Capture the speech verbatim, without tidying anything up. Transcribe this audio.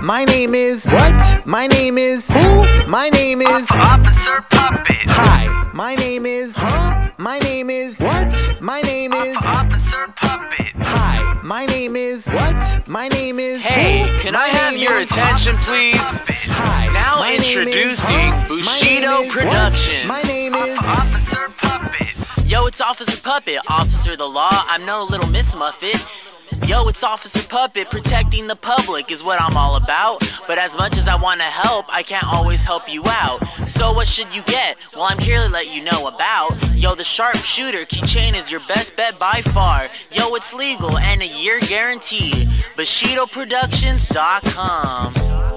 My name is what? My name is who? My name is Officer Puppet. Hi. My name is huh? My name is what? My name is Officer Puppet. Hi. My name is what? My name is Hey, who? can My I have name your is attention, please? Hi. Now My name is, introducing huh? Bushido My name is what? Productions. My name is Officer Puppet. Yo, it's Officer Puppet, Officer of the Law. I'm no little Miss Muffet. Yo, it's Officer Puppet, protecting the public is what I'm all about. But as much as I want to help, I can't always help you out. So what should you get? Well, I'm here to let you know about. Yo, the sharpshooter keychain is your best bet by far. Yo, it's legal and a year guarantee. Bushido Productions dot com.